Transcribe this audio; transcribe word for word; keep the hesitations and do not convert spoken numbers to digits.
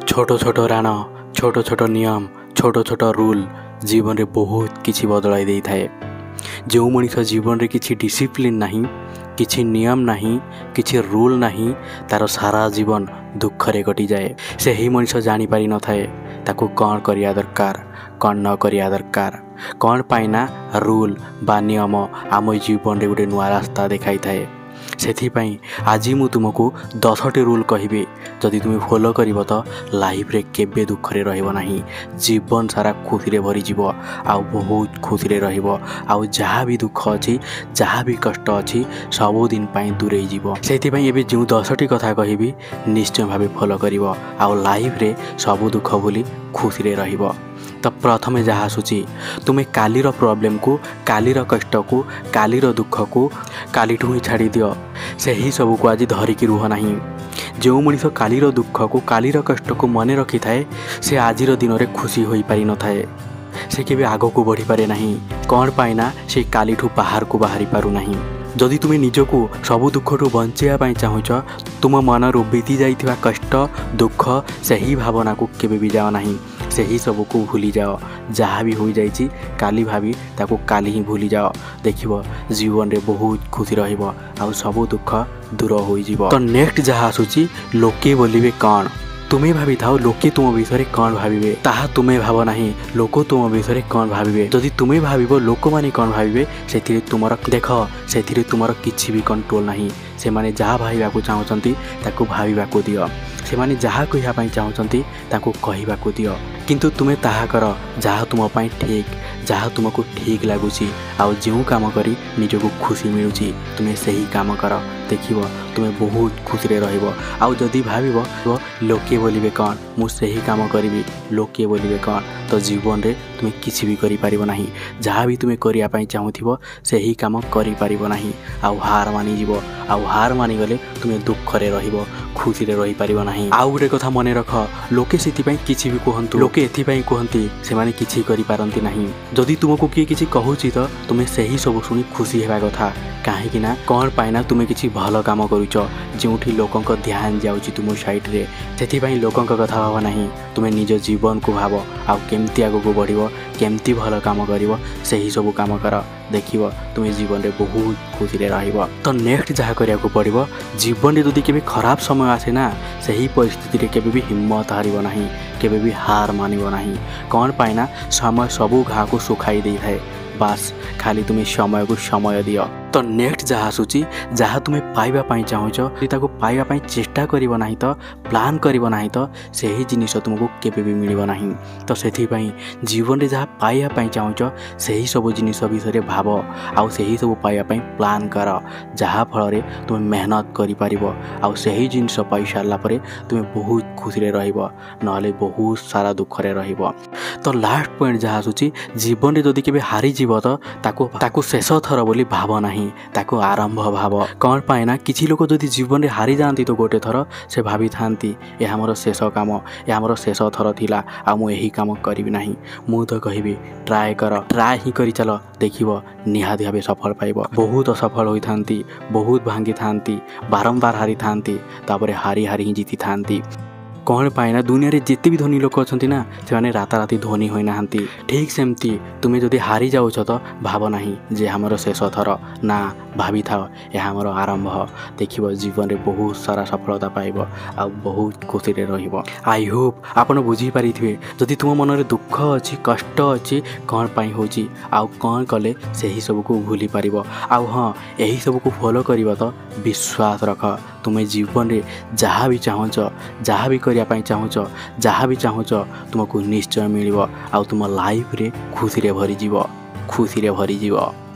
छोट छोट राण छोट छोट नियम छोट छोट रूल जीवन में बहुत किसी बदलाई दे थाए। जो मनीष जीवन में किसी डिसिप्लिन नहीं, किसी नियम नहीं, किसी रूल नहीं, तार सारा जीवन दुख रे कटि जाए। से ही मनीष जानी पारि न थाए ताकू कौन करिया दरकार, कौन न करिया दरकार, कौन पाइना रूल बा नियम आम जीवन में गोटे नुआ रास्ता देखाई थाए। सेथिपाई आज मु तुमको दसटी रूल कहबी, जदि तुम फॉलो करिवो तो लाइफ रे केबे दुख रे रहइबो नाही, जीवन सारा खुशी रे भरी जीवो, आउ बहुत खुशी रे रहइबो। आउ जहाँ भी दुख अछि, जहाँ भी कष्ट अछि, सब दिन पाई दूरे जीवो। सेथिपाई एबे जो दसटी कथा कहबी निश्चय भावे फॉलो करिवो, आउ लाइफ रे सब दुख भूली खुशी रे रहइबो। तो प्रथमे जहाँ आसूची तुम्हें कालीर प्रोब्लेम को, कालीर कष्ट को, कालीर दुख को कालीठू ही छाड़ी दियो। से ही सब को आज धरिकी रुह नहीं। जो मनीष कालीर दुख को, कालीर कष्ट को मन रखी थाए, से आजिर दिन में खुशी हो पारि न थाए। से केबे आगो को बढ़ी पारे नहीं। कौन पाइना से कालीठू बाहर को बाहरी पारु नहीं। जदि तुम्हें निजको सबु दुखठू बंचाई चाहूच, तुम मनरू बीती जाइथिबा कष्ट दुख से ही भावना को केबे भी जाओ नहीं। से ही सब को भूली जाओ। जहाँ भी हो जाइछि काली भाभी ताको काली ही भूली जाओ। देखिबो जीवन रे बहुत खुशी रहिबो, आउ सब दुख दूर हो जिवो। तो नेक्स्ट जहाँ आसूची लोके बोलिबे कौन। तुम्हें भाभी थाओ लोके तुम विषय कौन भाविबे, ताहा तुम्हें भाव नहीं लोक तुम विषय कौन भाविबे। जदि तुम्हें भाविबो लोक माने कौन भाविबे, सेथिरे तुमर देख सेथिरे तुमर किछि भी कंट्रोल नहीं। से माने जहाँ भाविबाकू चाहूचंती ताकू भाविबाकू दियो, से माने जहाँ कहिया पई चाहूचंती ताकू कहिबाकू दियो। किंतु तुम्हें ताहा कर जहाँ तुम पई ठीक, जहाँ तुमको ठीक लगुची, आउ जो काम करी निजको खुशी मिलुची तुम्हें सही काम कर। देखिबो तुम्हें बहुत खुशी रे रहइबो। आउ जदि भाविबो लोके बोलिबे कौन, मु सही काम करिबी, लोके बोलिबे कौन, तो जीवन रे तुम्हें किछि भी करि पारिबो नाही। जहाँ भी तुम्हें करिया पई चाहूथिबो सही काम करि पारिबो नाही। आउ हार मानि जिवो। आउ हार मानि गले तुम्हें दुख रे रहिबो, खुशी रे रहि पारिबो नाही। आउ गोटे कथा मने रख, लोके सेति पई किछि भी कहंतु, लोके एथि पई कहंती से माने किछि करि पारंती नाही। जदि तुमको किए किछि कहूची तो तुम्हें सही सब सुनी खुशी हेबा कथा। काहे ना कौन पाइना तुम्हें किछि भल काम करूच, जोठी लोकंक ध्यान जाउची तुम साइड रे, सेथि पई लोकंक कथा भाव नाही। तुम्हें निज जीवन को भाव, आउ केमती आगो को बढ़िबो, केमती भल काम करिवो, सही सब काम कर। देखिबो तुम्हें जीवन रे बहुत खुशी रे रहइबो। तो नेक्स्ट जहाँ करिया को पड़िबो, जीवन रे जदि केबे खराब समय आसे ना, सही परिस्थिति रे केबे भी हिम्मत हारिबो नाही, केबे भी हार मानिबो नाही। कौन पाइना समय सबू घा को सुखाई दे थाए, बास खाली तुम्हें समय को समय दियो। तो नेक्स्ट जहाँ आसूची जहाँ तुम्हें पाइबा पाई चाहूच, ताको पाइबा पाई चेष्टा करिवो नाही तो, प्लान करिवो नाही तो सही जिनिस तुमको केबे भी मिलिबो नाही। तो सेथि पई जीवन रे जहाँ पाइबा पाई चाहूच सही सब जिनिस विषय भाव, आउ सही सब पाइबा पाई प्लान कर। जहाँ फल रे तुम्हें मेहनत करि पारिबो, आउ सही जिनिस पाई सारला परे तुम्हें बहुत खुशी रे रहइबो, नहले बहुत सारा दुख रे रहइबो। तो लास्ट पॉइंट जहाँ आसूची जीवन रे जदि केबे हारि जीवो तो ताको ताको शेष थर बोली भाव नाही, ताको आरंभ भाव। कौन पाइना किछि लोक जदि जीवन रे हारि जांती तो गोटे थर से भाभी थांती ए हमर शेष काम, ए हमर शेष थर थिला, आ मु एही काम करिबि नाही। मु तो कहिबि ट्राए कर, ट्राए ही करि चलो, देखिबो निहाती भावे सफल पाइबो। बहुत असफल होई थांती, बहुत भांगी थांती, बारंबार हारि थांती, तापरे हारि हारि ही जीति थांती। कौन पाइना दुनिया रे जिते भी धनी लोक अछंती ना, से माने राताराती धनी होई नाहंती। ठीक सेमती तुम्हें जदि हारि जाउछ तो भाव नाही जे हमर शेष थर, ना भाभी थाओ ए हमर आरंभ। देखिबो जीवन रे बहुत सारा सफलता पाइबो, आ बहुत खुशी रे रहिबो। आई होप आपण बुझी पारिथिबे। जदि तुम मन रे दुख अछि, कष्ट अछि, कौन पाई होची, आ कौन कले सही सब को भूली पारिबो। आ हां एही सब को फॉलो करिबो तो विश्वास रख, तुम्हें जीवन रे जहाँ भी चाहूच, जहाँ भी करिया पाई चाहूच, जहाँ भी चाहूच तुमको निश्चय मिलिबो, आ तुम लाइफ रे खुशी रे भरी जीवो, खुशी रे भरी जीवो।